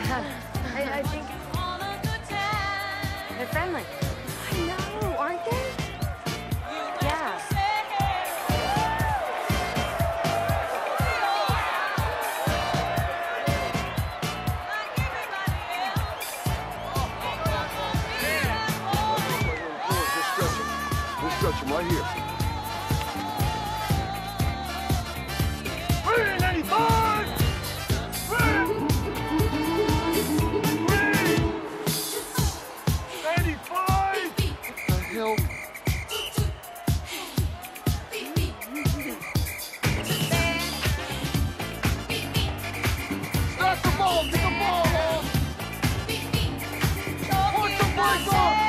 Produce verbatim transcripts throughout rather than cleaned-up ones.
I, I think they're friendly. I know, aren't they? Yeah. We'll stretch him right here. Green eighty-five! Green! Green! eighty-five! What the hell? Start the ball! Get the ball off! Put the brakes on!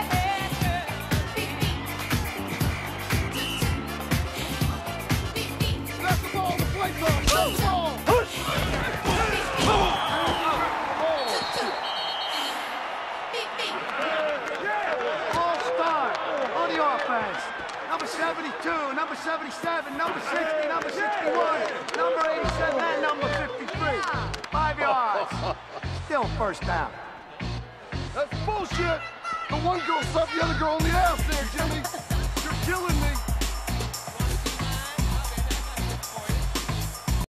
Number seventy-two, number seventy-seven, number sixty, number sixty-one, number eighty-seven, and number fifty-three. Five yards. Still first down. That's bullshit. The one girl sucked the other girl in the ass there, Jimmy. You're killing me.